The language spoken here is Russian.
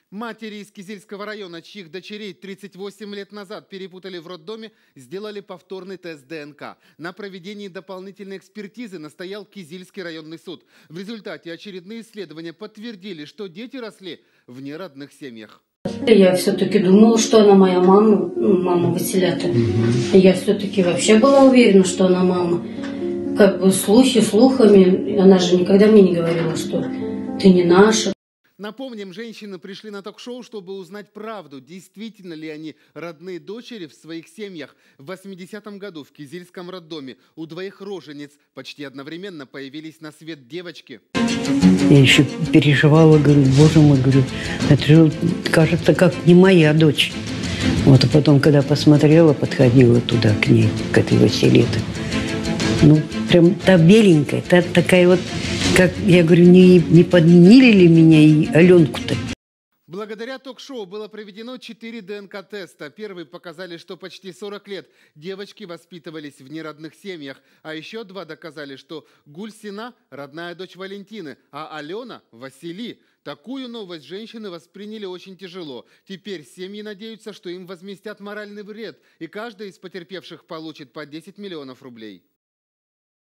Матери из Кизильского района, чьих дочерей 38 лет назад перепутали в роддоме, сделали повторный тест ДНК. На проведении дополнительной экспертизы настоял Кизильский районный суд. В результате очередные исследования подтвердили, что дети росли в неродных семьях. Я все-таки думала, что она моя мама, мама Василята. Я все-таки вообще была уверена, что она мама. Как бы слухи слухами, она же никогда мне не говорила, что ты не наша. Напомним, женщины пришли на ток-шоу, чтобы узнать правду, действительно ли они родные дочери в своих семьях. В 80-м году в Кизильском роддоме у двоих рожениц почти одновременно появились на свет девочки. Я еще переживала, говорю, боже мой, говорю, это же, кажется, как не моя дочь. Вот, а потом, когда посмотрела, подходила туда к ней, к этой Василите. Ну, прям та беленькая, та такая вот, как, я говорю, не подменили ли меня и Аленку-то? Благодаря ток-шоу было проведено 4 ДНК-теста. Первые показали, что почти 40 лет девочки воспитывались в неродных семьях. А еще 2 доказали, что Гульсина – родная дочь Валентины, а Алена – Васили. Такую новость женщины восприняли очень тяжело. Теперь семьи надеются, что им возместят моральный вред, и каждая из потерпевших получит по 10 миллионов рублей.